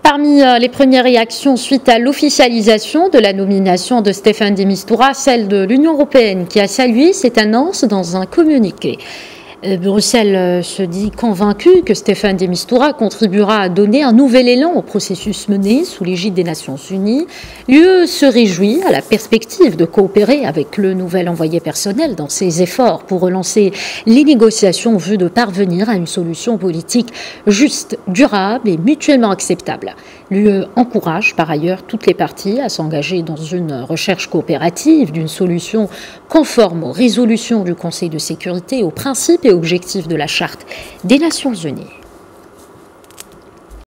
Parmi les premières réactions suite à l'officialisation de la nomination de Staffan de Mistura, celle de l'Union européenne qui a salué cette annonce dans un communiqué. Bruxelles se dit convaincue que Staffan de Mistura contribuera à donner un nouvel élan au processus mené sous l'égide des Nations Unies. L'UE se réjouit à la perspective de coopérer avec le nouvel envoyé personnel dans ses efforts pour relancer les négociations en vue de parvenir à une solution politique juste, durable et mutuellement acceptable. L'UE encourage par ailleurs toutes les parties à s'engager dans une recherche coopérative d'une solution conforme aux résolutions du Conseil de sécurité, aux principes et objectifs de la Charte des Nations Unies.